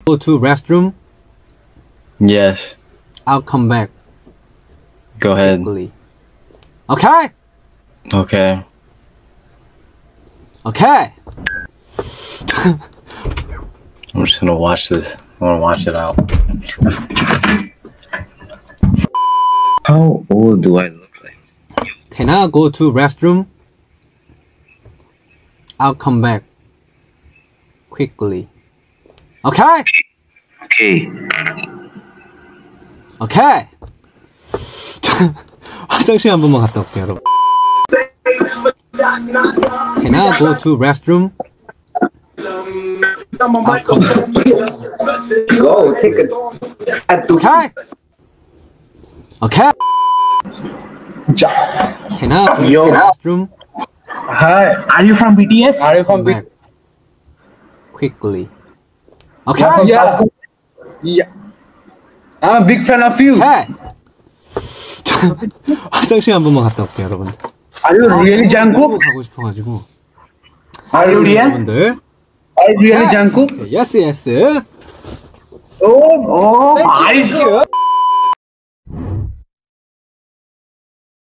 Go to restroom. Yes. I'll come back. Go ahead. Quickly. Okay. Okay. Okay. I'm just gonna watch this. I wanna watch it out. How old do I look like? Can I go to restroom? I'll come back. Quickly. Okay. Okay. Okay. 화장실 한 번만 갔다 올게요, 여러분. Can I go to restroom? I'll come back. Go, take a. Okay. Okay. Can I go to restroom? Hi, are you from BTS? Are you Come back. Quickly. Okay. Yeah. Yeah. I'm a big fan of you. Okay. 화장실 한 번만 갔다 올게요, 여러분. Are you really Jungkook? 가고 싶어가지고. Are you real? 여러분들. Are you really Jungkook? Yes, yes. Oh, nice.